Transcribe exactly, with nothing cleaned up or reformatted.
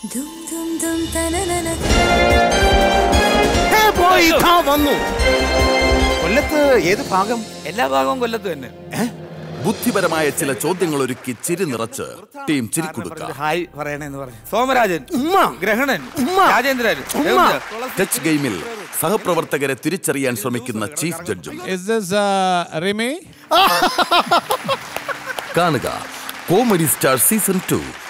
കൊല്ലത്ത് ഏത് ഭാഗം? എല്ലാ ഭാഗവും കൊല്ലത്ത് തന്നെ. ബുദ്ധിപരമായ ചില ചോദ്യങ്ങൾ ഒരുക്കി ചിരി നിറച്ച് ടീം ചിരിക്കുടുക്ക. ഹായ് പറയണെന്ന് പറഞ്ഞു. സോമരാജൻ, ഗ്രഹണൻ, രാജേന്ദ്രൻ. ടച്ച് ഗെയിമിൽ സഹപ്രവർത്തകരെ തിരിച്ചറിയാൻ ശ്രമിക്കുന്ന ചീഫ് ജഡ്ജും. കാണുക കോമഡി സ്റ്റാർ സീസൺ ടു.